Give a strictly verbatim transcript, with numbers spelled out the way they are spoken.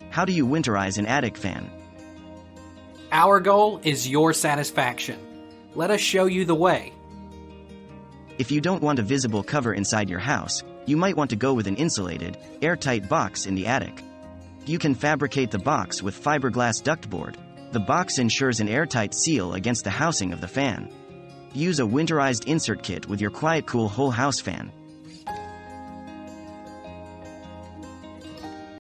How do you winterize an attic fan? Our goal is your satisfaction. Let us show you the way. If you don't want a visible cover inside your house, you might want to go with an insulated, airtight box in the attic. You can fabricate the box with fiberglass ductboard. The box ensures an airtight seal against the housing of the fan. Use a winterized insert kit with your Quiet Cool whole house fan.